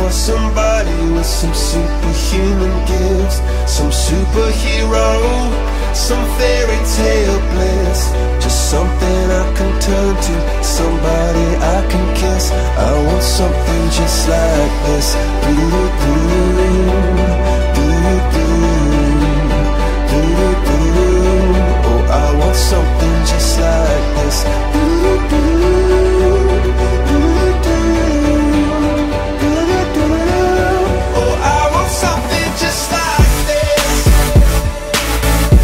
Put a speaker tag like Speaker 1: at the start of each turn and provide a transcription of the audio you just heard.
Speaker 1: for somebody with some superhuman gifts, some superhero, some fairy tale bliss. Just